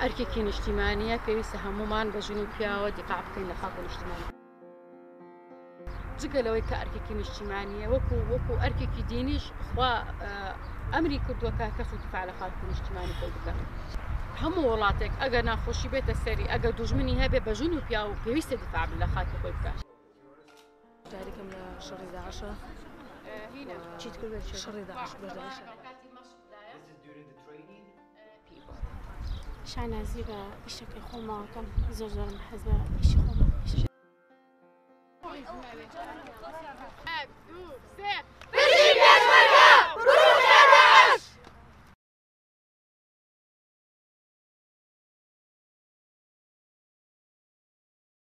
ئەرکێکی نیشتیمانیە پێویستە هەمومان بە ژن و پیاوە دیقا بکەین لە خاک و نیشتیمانی جگە لەوەی کە ئەرکێکی نیشتیمانیە وەکو ئەرکێکی دینیش خوا ئەمری کردووە کە کەس و دفاع لە خاک و نیشتیمانی خۆی بکات هەموو وڵاتێک ئەگەر ناخۆشی بێتە سەری ئەگەر دوژمنی هەبێ بە ژن و پیا و پێویستە دفاع لە خاکی خۆی بکات جارێکم لە شەڕی داعشە چیت کرد شەڕی داعش بەردەواشە شانازی بە ئیشەکەی خۆماوەکەم زۆرم حەز بە ئیشی خۆم